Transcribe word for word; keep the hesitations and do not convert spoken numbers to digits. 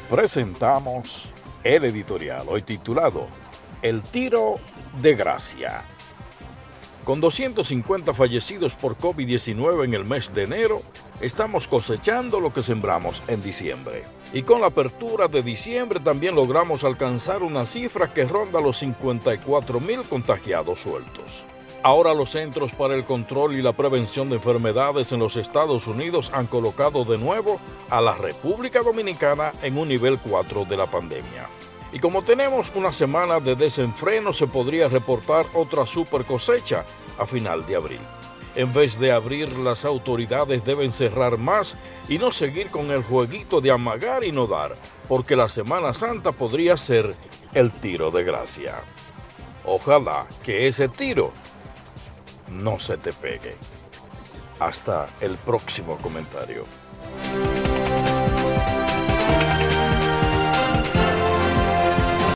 Presentamos el editorial, hoy titulado El tiro de gracia. Con doscientos cincuenta fallecidos por COVID diecinueve en el mes de enero, estamos cosechando lo que sembramos en diciembre. Y con la apertura de diciembre también logramos alcanzar una cifra que ronda los cincuenta y cuatro mil contagiados sueltos. Ahora los Centros para el Control y la Prevención de Enfermedades en los Estados Unidos han colocado de nuevo a la República Dominicana en un nivel cuatro de la pandemia. Y como tenemos una semana de desenfreno, se podría reportar otra super cosecha a final de abril. En vez de abrir, las autoridades deben cerrar más y no seguir con el jueguito de amagar y no dar, porque la Semana Santa podría ser el tiro de gracia. Ojalá que ese tiro no se te pegue. Hasta el próximo comentario.